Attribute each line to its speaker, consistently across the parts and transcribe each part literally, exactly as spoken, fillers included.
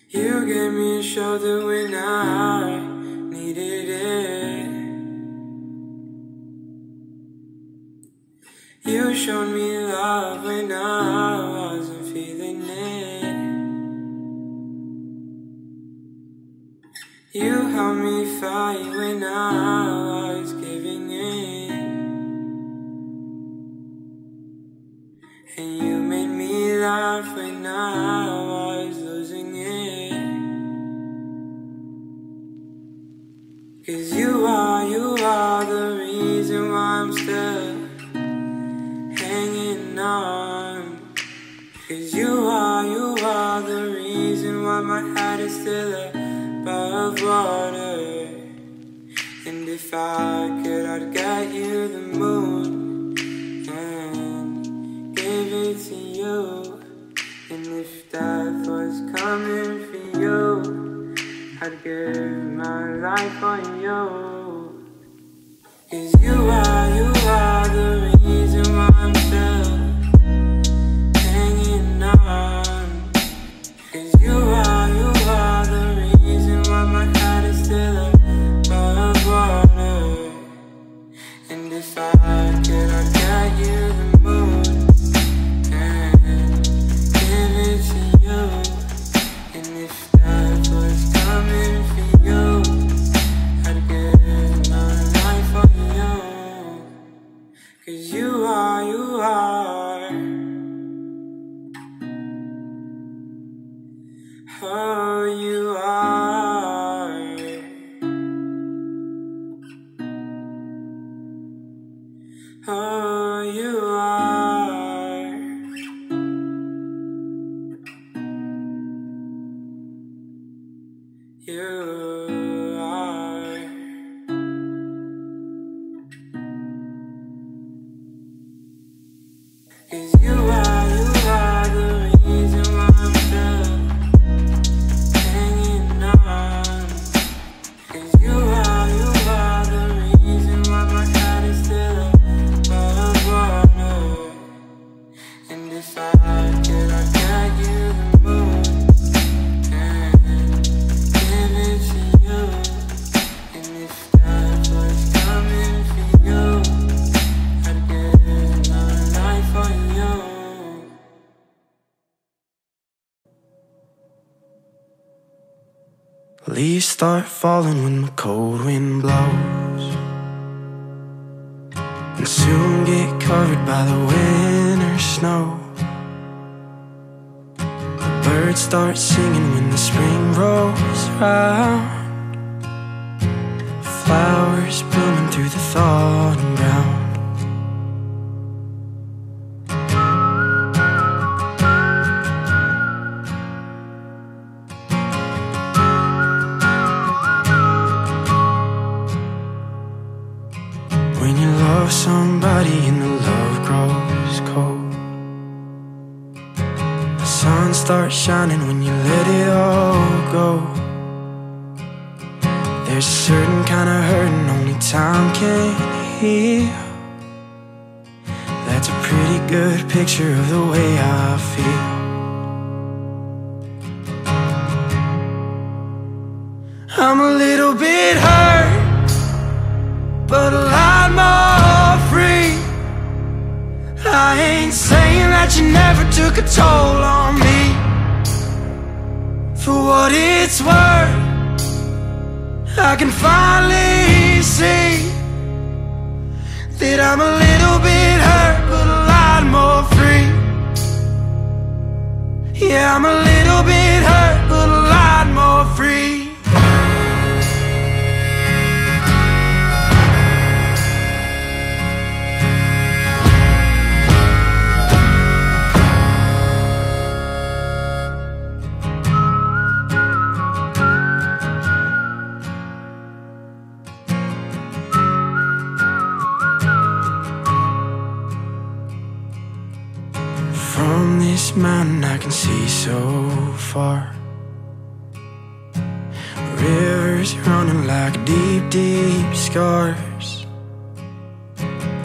Speaker 1: You gave me a shoulder when I needed it. You showed me love when I wasn't feeling it. You helped me fight when I was giving in. And you made me laugh when I was losing it. 'Cause you are, you are the reason why I'm still hanging on. 'Cause you are, you are the reason why my head is still above water. And if I could, I'd get you the moon and give it to you. And if death was coming for you, I'd give my life for you. 'Cause you are, you are the reason why I'm still hanging on. 'Cause you are, you are the reason why my head is still above water. And if I could, I'd get you the moon and give it to you. And if death was coming for you, I'd give my life for you. 'Cause you are, you are. Oh, you are. Oh, you are. You are. 'Cause you are, you are the reason why I'm still hanging on. 'Cause you are, you are the reason why my head is still above water. And if I could, I'd get you the moon and give it to you. And if death was coming for you, I'd give my life for you.
Speaker 2: Leaves start falling when the cold wind blows, and soon get covered by the winter snow. The birds start singing when the spring rolls around, flowers blooming through the thawing ground. When you love somebody and the love grows cold, the sun starts shining when you let it all go. There's a certain kind of hurting only time can heal. That's a pretty good picture of the way I feel. I'm a little bit hurt, but a lot more free. I ain't saying that you never took a toll on me. For what it's worth, I can finally see that I'm a little bit hurt, but a lot more free. Yeah, I'm a little bit hurt, but a lot more free. From this mountain I can see so far, rivers running like deep, deep scars,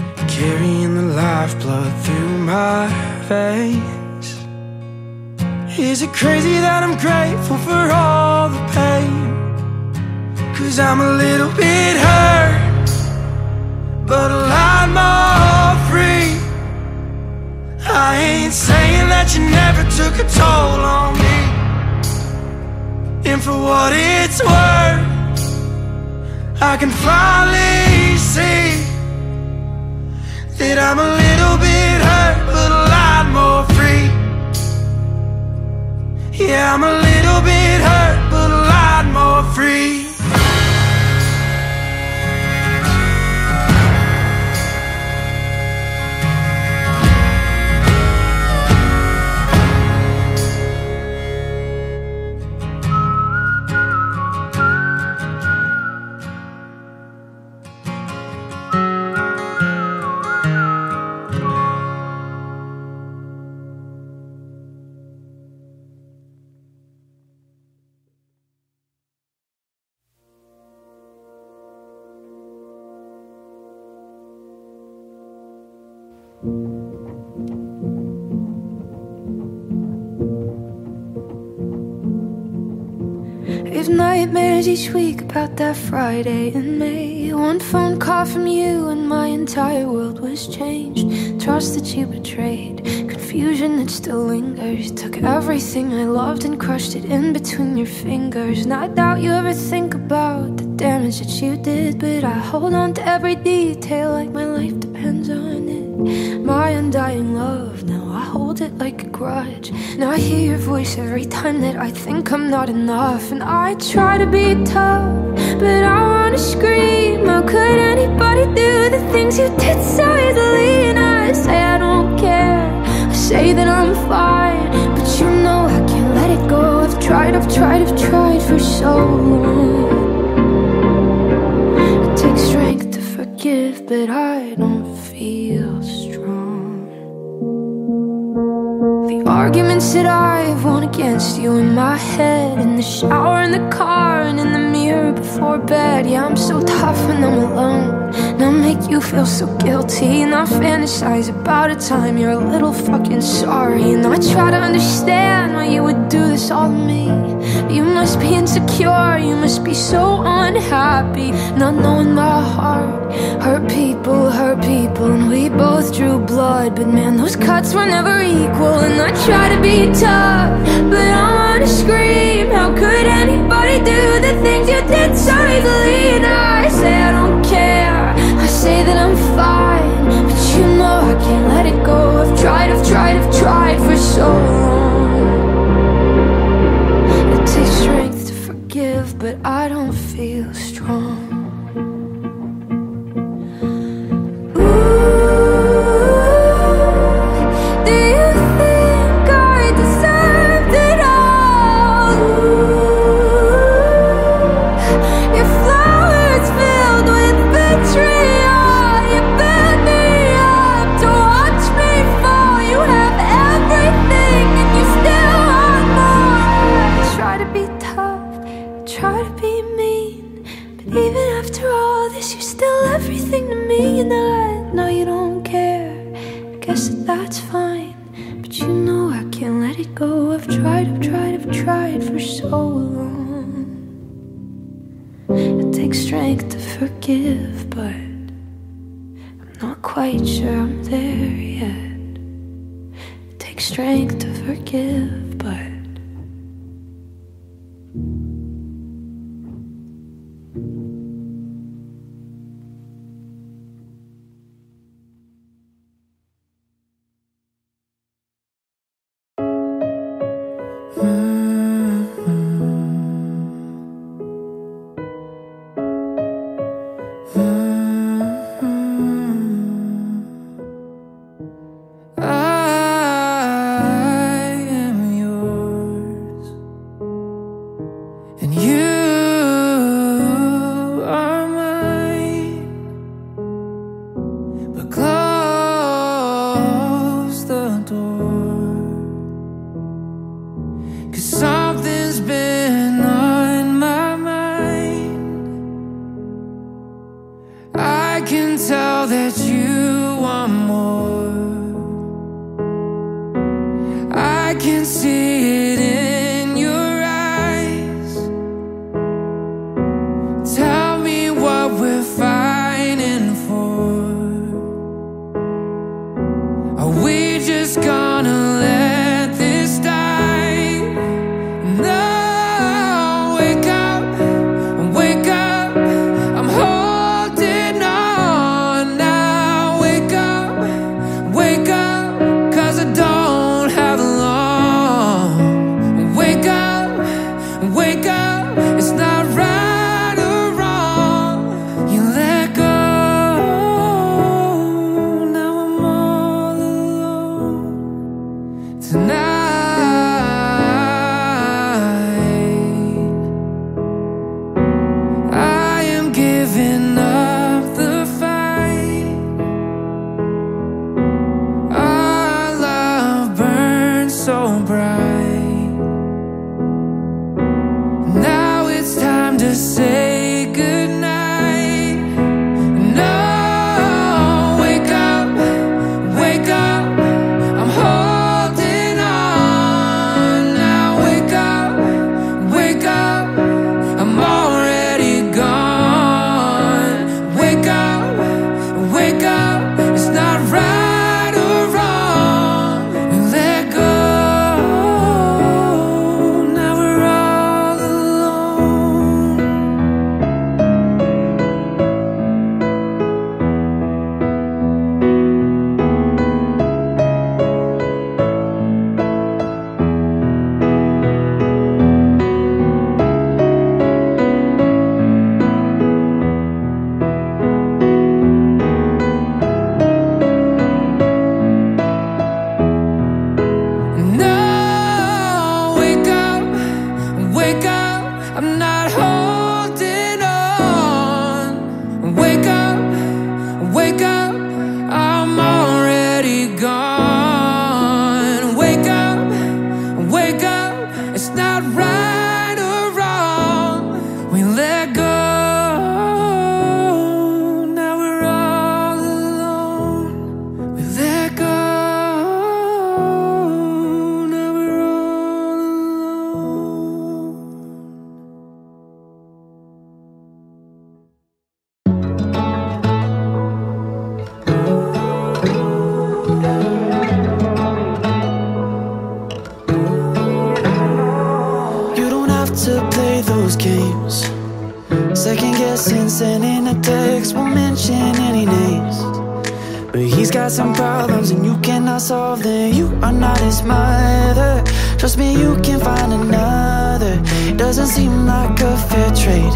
Speaker 2: carrying the lifeblood through my veins. Is it crazy that I'm grateful for all the pain? 'Cause I'm a little bit hurt, but a lot more free. I ain't saying that you never took a toll on me. And for what it's worth, I can finally see that I'm a little bit hurt, but a lot more free. Yeah, I'm a little bit hurt, but a lot more free.
Speaker 3: We've nightmares each week about that Friday in May. One phone call from you and my entire world was changed. Trust that you betrayed, confusion that still lingers. Took everything I loved and crushed it in between your fingers. And I doubt you ever think about the damage that you did, but I hold on to every detail like my life depends on it. My undying love, now I hold it like a grudge. Now I hear your voice every time that I think I'm not enough. And I try to be tough, but I wanna scream. How could anybody do the things you did so easily? And I say I don't care, I say that I'm fine, but you know I can't let it go. I've tried, I've tried, I've tried for so long. It takes strength to forgive, but I don't feel strong. The arguments that I've won against you in my head, in the shower, in the car, and in the mirror before bed. Yeah, I'm so tough when I'm alone, and I make you feel so guilty. And I fantasize about a time you're a little fucking sorry. And I try to understand why you would do this all to me. You must be insecure, you must be so unhappy, not knowing my heart hurt people, hurt people. And we both drew blood, but man, those cuts were never equal. And I try to be tough, but I wanna scream. How could anybody do the things you did so easily? And I say I don't care, I say that I'm fine, but you know I can't let it go. I've tried, I've tried, I've tried for so long. It takes strength to forgive, but I don't feel strong. Forgive, but I'm not quite sure I'm there yet. It takes strength to forgive, but
Speaker 2: I am to say goodnight. No, wake up, wake up, I'm holding on. Now wake up, wake up, I'm already gone. Wake up, wake up, it's not right or wrong. We let go. I'm not holding on. Wake up, wake up, I'm already gone. Wake up, wake up, it's not right or wrong. We let go, now we're all alone. We let go, now we're all alone.
Speaker 4: To play those games, second guessing, sending a text, won't mention any names. But he's got some problems and you cannot solve them. You are not his mother, trust me, you can find another. It doesn't seem like a fair trade.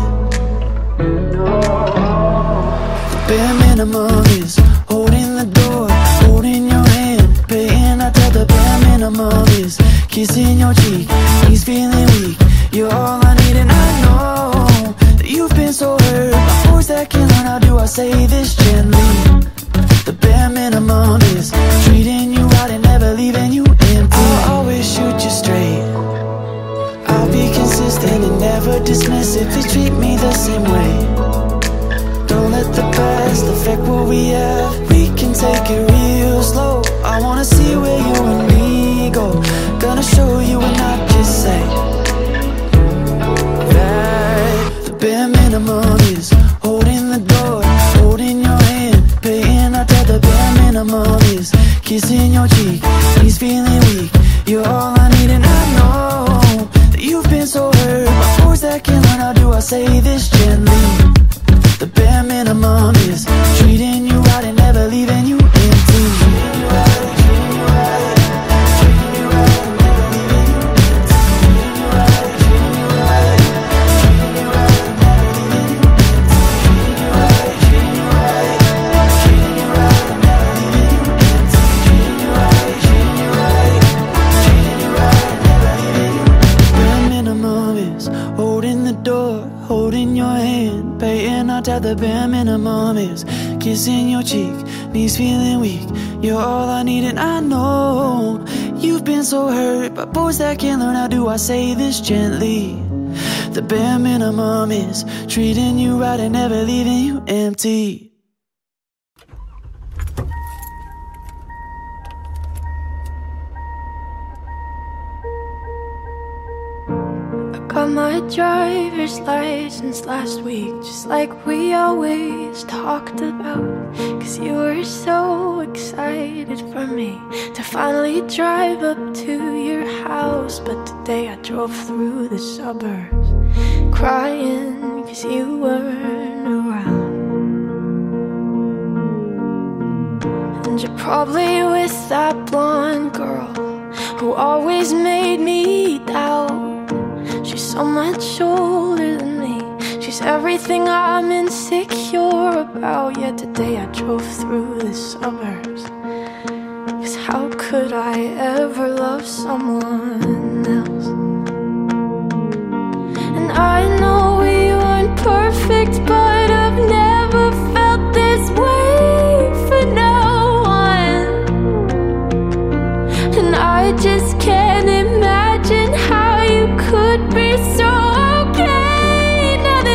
Speaker 4: The bare minimum is holding the door, holding your hand, paying out till the bare minimum is kissing your cheek. He's feeling weak, you're all I need, and I know that you've been so hurt by boys that can learn. How do I say this gently? The bare minimum is treating you right and never leaving you empty. I'll always shoot you straight, I'll be consistent and never dismiss if you treat me the same way. Don't let the past affect what we have, we can take it real slow. I wanna see where you and me go, gonna show you and not just say that. The bare minimum is holding the door, holding your hand, paying out till the bare minimum is kissing your cheek. He's feeling weak, you're all I need, and I know that you've been so hurt by boys that can learn. How do I say this gently? The bare minimum is treating you right and never leaving you empty. Treating you right, treating you right, treating you right and never leaving you empty. Treating you right, treating you right, treating you right and never leaving you empty. Treating you right, treating you right, treating you right and never leaving you empty. Treating you right, treating you right, treating you right and never leaving you empty. Bare minimum is holding the door, holding your hand, paying out till the bare minimum is kissing your cheek. Knees feeling weak, you're all I need, and I know you've been so hurt by boys that can't learn. How do I say this gently? The bare minimum is treating you right and never leaving you empty.
Speaker 3: Got my driver's license last week, just like we always talked about. Cause you were so excited for me to finally drive up to your house. But today I drove through the suburbs crying cause you weren't around. And you're probably with that blonde girl who always made me doubt. She's so much older than me, she's everything I'm insecure about. Yet today I drove through the suburbs, cause how could I ever love someone else? And I know we weren't perfect, but I've never felt this way for no one. And I just can't imagine how you could be so okay now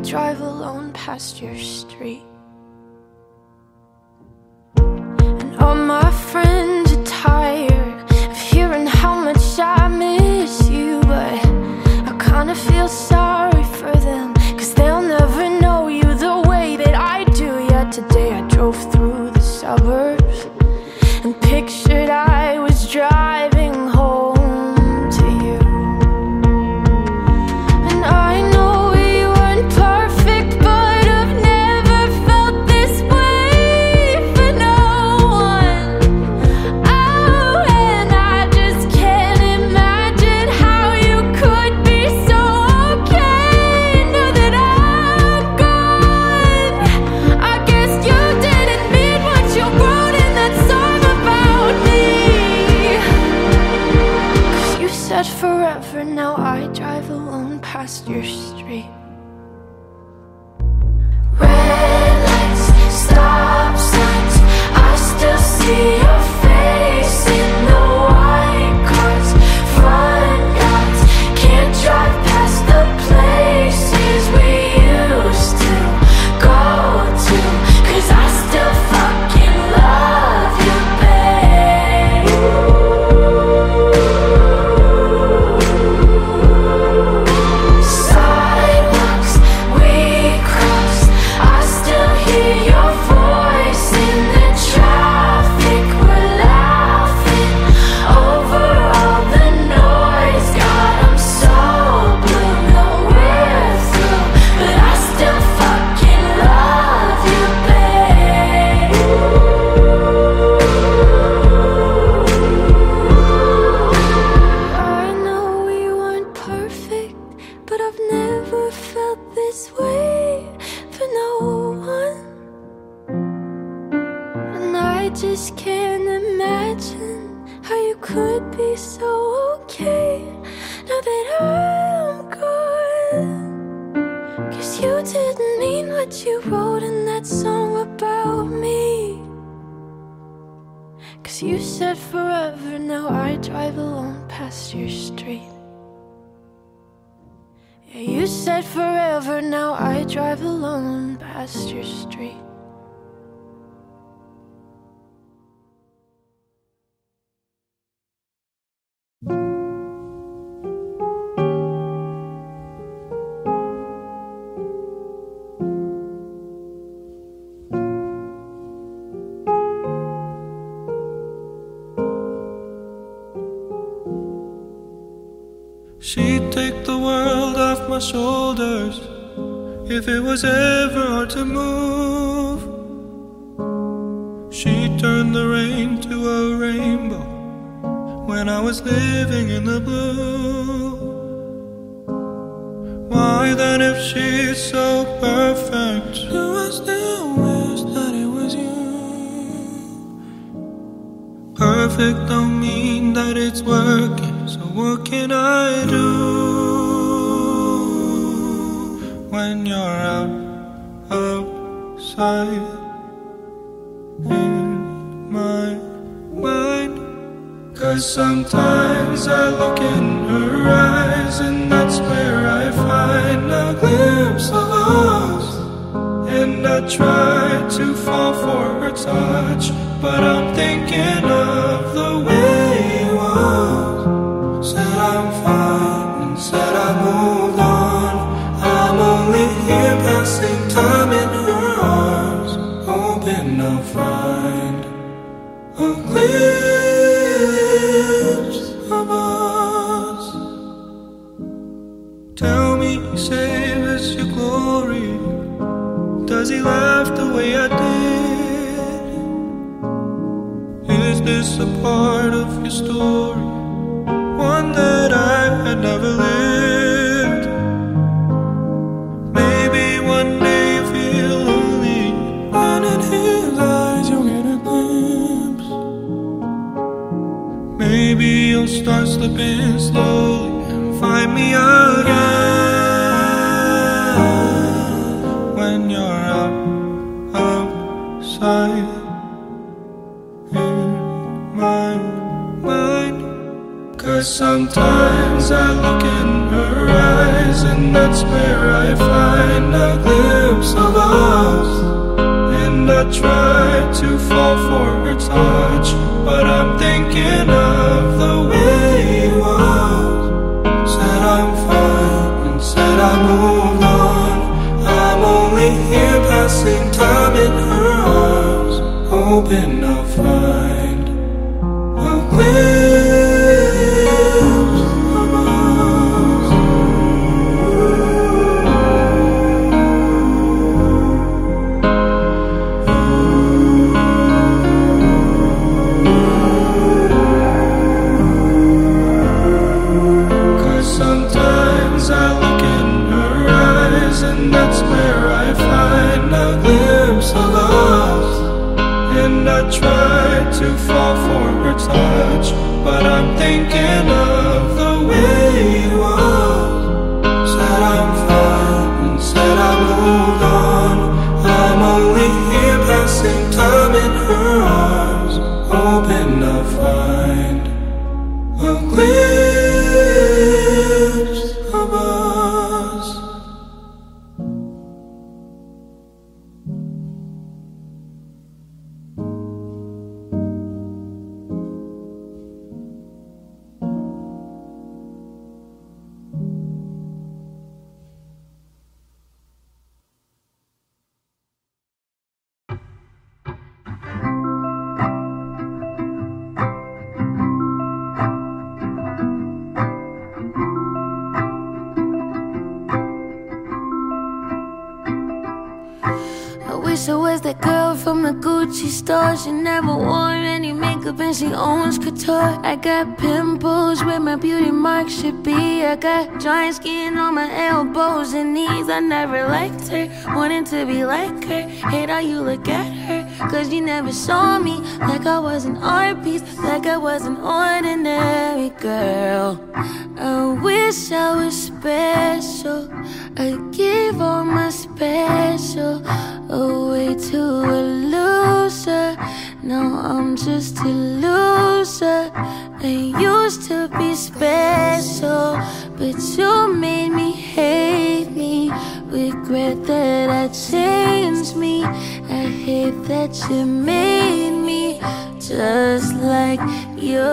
Speaker 3: drive alone past your street. All my friends are tired of hearing how much I miss you, but I kinda feel sorry for them, cause they'll never know you the way that I do. Yet today I drove through the suburbs and pictured I was driving home to you. And I know we weren't perfect, but I've never felt this way for no one. Oh, and I just can't imagine how you could be so okay now that I'm gone. I guess you didn't mean what you wrote in that song about me. Cause you said forever, now I drive alone past your street. Red lights, stop signs, I still see your face in the white cars, front yards. Can't drive past the places we used to go to, cause I still fucking love you, babe. Sidewalks we crossed, I still hear your voice in the traffic. We're laughing over all the noise. God, I'm so blue, no we're through, but I still fucking love you, babe. I know we weren't perfect, but I've never felt this way for no one. And I just can't imagine how you could be so okay now that I'm gone. Cause you didn't mean what you wrote in that song about me. Cause you said forever, now I drive alone past your street. Yeah, you said forever, now I drive alone past your street.
Speaker 2: She'd take the world off my shoulders if it was ever hard to move. She'd turn the rain to a rainbow when I was living in the blue. Why then, if she's so perfect, do I still wish that it was you? Perfect don't mean that it's working, so what can I do when you're out, outside in my mind? Cause sometimes I look in her eyes, and that's where I find a glimpse of us. And I try to fall for her touch, but I'm thinking of the way it was. Said I'm fine, and said I moved on. I'm only here passing time in her arms, hoping I'll find a glimpse of us. Tell me, save us your glory. Does he laugh the way I did? Is this a part of your story, one that I had never lived? Maybe one day you feel lonely, and in his eyes you'll get a glimpse. Maybe you'll start slipping slowly and find me again when you're out, outside in my mind. Cause sometimes I look in her eyes, and that's where I find a I try to fall for her touch, but I'm thinking of the way he was. Said I'm fine and said I moved on. I'm only here passing time in her arms, hoping I'll find a glimpse of us. 'Cause sometimes I look in her eyes, and that's where I find a glimpse of us. And I try to fall for her touch, but I'm thinking of the way he was. Said I'm fine and said I moved on. I'm only here passing time in her arms, hoping I'll find a glimpse of us.
Speaker 3: I was that girl from the Gucci store. She never wore any makeup and she owns couture. I got pimples where my beauty mark should be. I got dry skin on my elbows and knees. I never liked her, wanted to be like her. Hate how you look at her, 'cause you never saw me like I was an art piece, like I was an ordinary girl. I wish I was special. I give all my special away to a loser. Now I'm just a loser. I used to be special, but you made me hate me. Regret that I changed me. I hate that you made me just like you,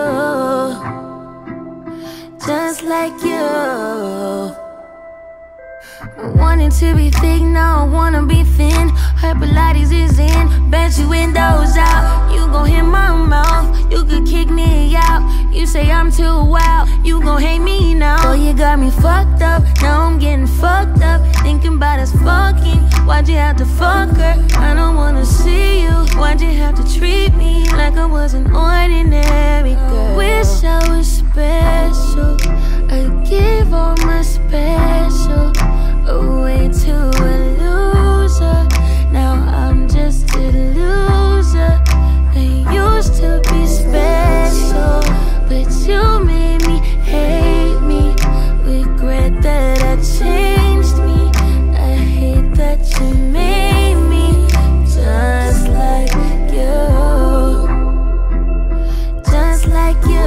Speaker 3: just like you. I wanted to be thick, now I wanna be thin. Her Pilates is in, bet you windows out. You gon' hit my mouth, you could kick me out. You say I'm too wild, you gon' hate me now. Oh, you got me fucked up, now I'm getting fucked up. Thinking about us fucking, why'd you have to fuck her? I don't wanna see you, why'd you have to treat me like I was an ordinary girl? I wish I was special, I give all my special away to a loser. Now I'm just a loser. I used to be special, but you made me hate me. Regret that I changed me. I hate that you made me just like you, just like you.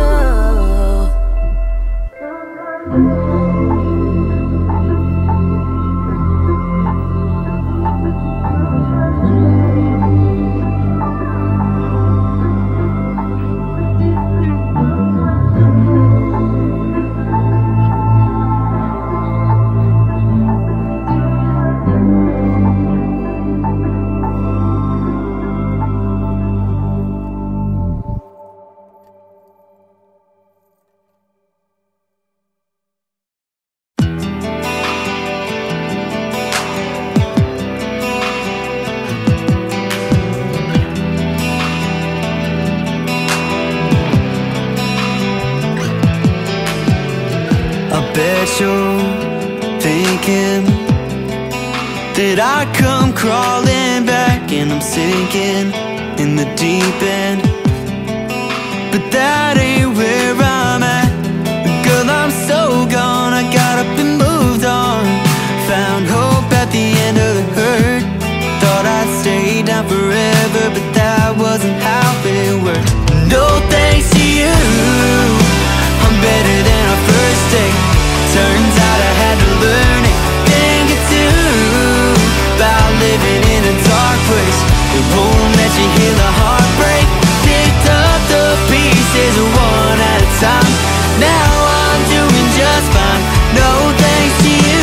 Speaker 4: You're thinking that I come crawling back and I'm sinking in the deep end, but that ain't where I'm at. Girl, I'm so gone, I got up and moved on. Found hope at the end of the hurt. Thought I'd stay down forever, but that wasn't how it worked. No thanks to you, I'm better than our first date. Turns out I had to learn a thing or two about living in a dark place. It won't you hear the heartbreak. Picked up the pieces one at a time. Now I'm doing just fine. No thanks to you.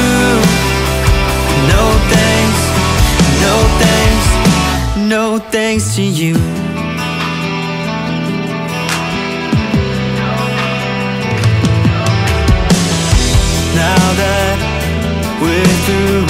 Speaker 4: No thanks, no thanks, no thanks to you. Now that we're through,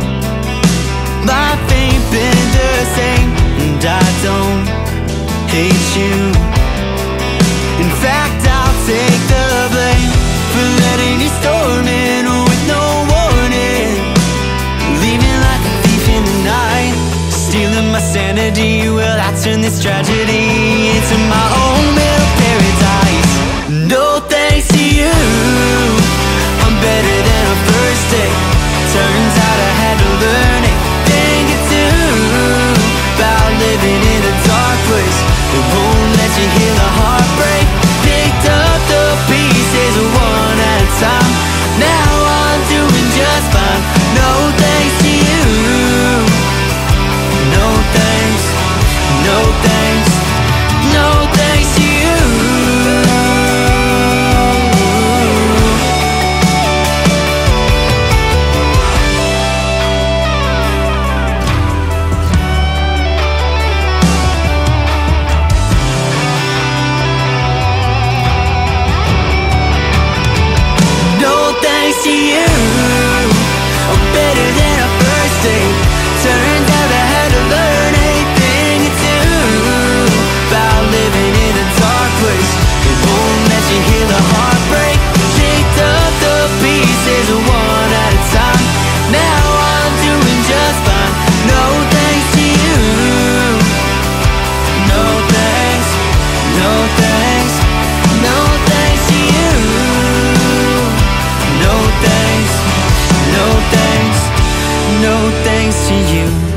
Speaker 4: life ain't been the same, and I don't hate you. In fact, I'll take the blame for letting you storm in with no warning, leaving like a thief in the night, stealing my sanity. Well, I turn this tragedy into my own little paradise. No thanks to you, I'm better than a first date. Turns out I had to learn a thing or two about living in a dark place that won't let you hear the heartbreak. Picked up the pieces one at a time. Now I'm doing just fine. No thanks to you. No thanks, no thanks, no thanks to you. To you, I'm better than a first date. Turns out I had to learn a thing or two about living in a dark place. It won't let you hear the heartbreak. Picked up the pieces one at a time. Now I'm doing just fine. No thanks to you. No thanks, no thanks, no thanks to you. No thanks, no thanks, no thanks to you.